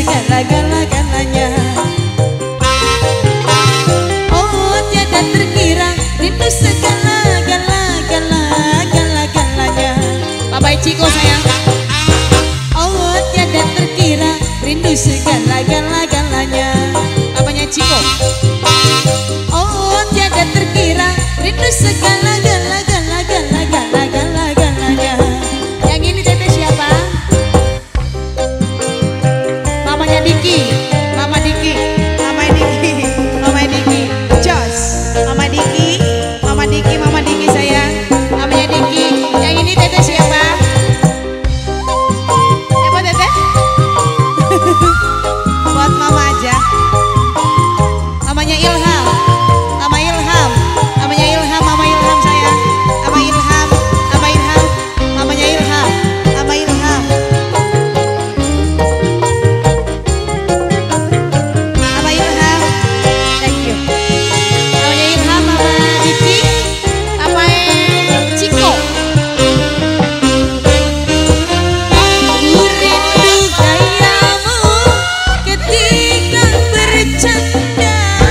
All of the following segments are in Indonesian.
segala-galanya. Oh tiada terkira rindu segala-galanya. Bapak Ciko sayang. Oh tiada terkira rindu segala-galanya. Bapaknya Ciko. Oh tiada terkira rindu segala-galanya. Yang ini teteh siapa? Mamanya Diki, Mama Diki, Mama Diki, Mama Diki, Jos, Mama Diki, Mama Diki, Mama Diki sayang, Mamanya Diki. Yang ini teteh siapa? Siapa teteh? Buat mama aja. Mamanya Ilham, Mama Ilham, namanya Ilham, Mama Ilham sayang, Mama Ilham, Mama Ilham, mamanya Ilham, Mama Ilham. Mama Ilham, thank you. Namanya Ilham, Mama Diki, Mama Ciko. Ku rindu gayamu ketika bercanda,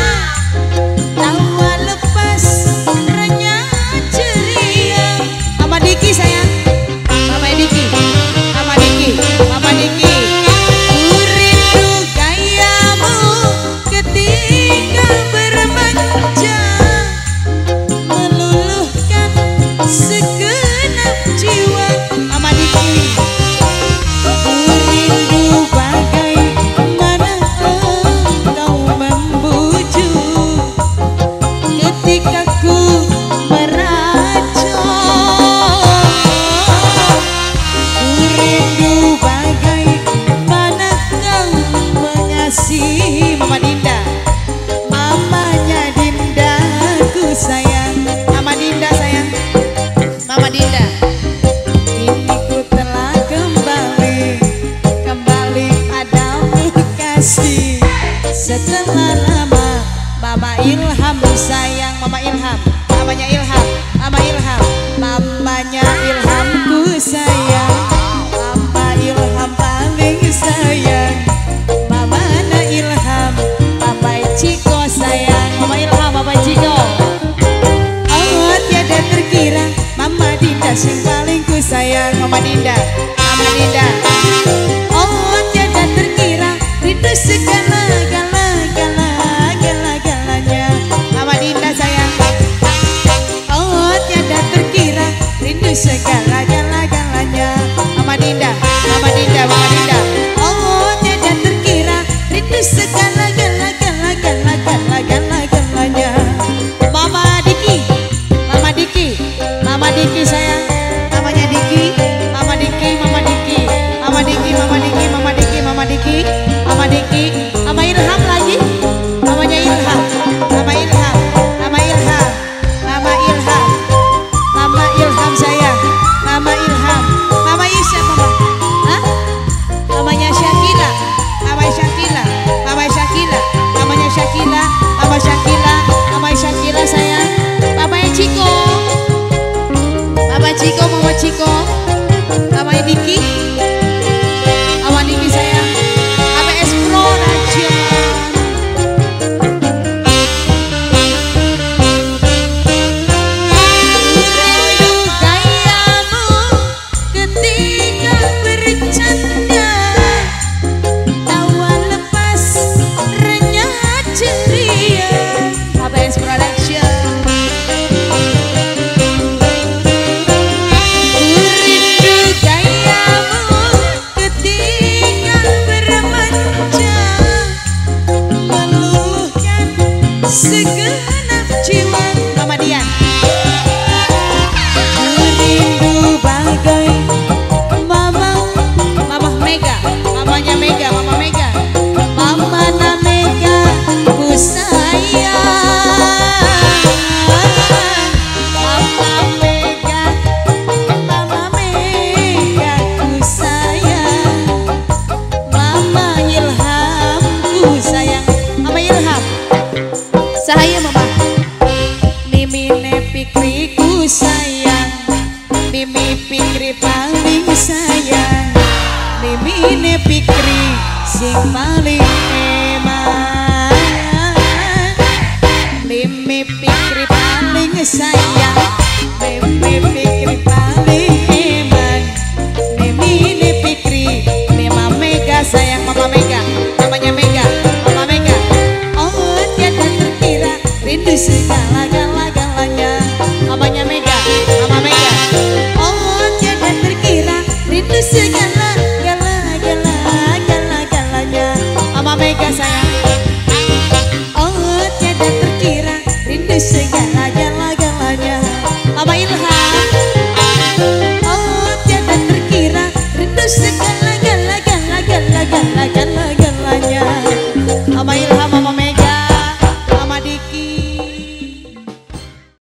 tawa lepas renyah ceria. Mama Diki sayang, Mama Diki, Mama Diki, Mama Diki. Ku rindu gayamu ketika bermanja, meluluhkan segenap jiwa. Mama Diki. Ku rindu bagaimana engkau membujuk ketika ku meracau. Ku rindu bagaimana kau mengasihi. Mama Dinda, mamanya Dinda ku sayang, Mama Dinda sayang, Mama Dinda. Kini ku telah kembali padamu kasih. Setelah lama Mama Ilham sayang, Mama Ilham, mamanya Ilham, Mama Ilham, mamanya Ilham ku sayang, Mama Ilham paling sayang, mamanya Ilham, Papa Ciko sayang, Mama Ilham, Papa Ciko. Oh tiada terkira Mama Dinda sing paling ku sayang, Mama Dinda, Mama Dinda. Oh tiada terkira rindu segala-galanya. Mama Dinda sayang. Oh tiada terkira rindu segala-galanya. Mama Dinda, Mama Dinda, Mama Dinda. Oh tiada terkira rindu segala-galanya. Mama Diki, Mama Diki, Mama Diki sayang, namanya Diki, Mama Diki, Mama Diki, Mama Diki, Mama Diki, Mama Diki, Mama Diki, Mama Diki, Mama Ilham lagi, namanya Ilham, Mama Ilham, Mama Ilham, Mama Ilham, Mama Ilham sayang, Mama Ilham, Mama Isya, Mama, hah? Namanya Syakila, Mama Syakila, Mama Syakila, namanya Syakila, Mama Syakila, Mama Syakila sayang, Mama Ciko, Mama Ciko, Mama Ciko, Mama Diki, Mama Diki sayang, Mama Exploration. Rindu gayamu ketika bercanda, tawa lepas renyah ceria. Mama Exploration. Rindu gayamu ketika bermanja, meluluhkan segenap jiwa. Mama Dian. Rindu bagai Mama Mega, mamanya Mega, Mama Mega, Mama Mega ku sayang, Mama Mega, Mama Mega ku sayang, Mama Ilham ku sayang, Mama Ilham. Sahaya Mama. Mimine Pikri ku sayang, Mimi Pikri paling sayang, Mimine Pikri sing paling eman. Mimi Fikri paling sayang, Mimi Fikri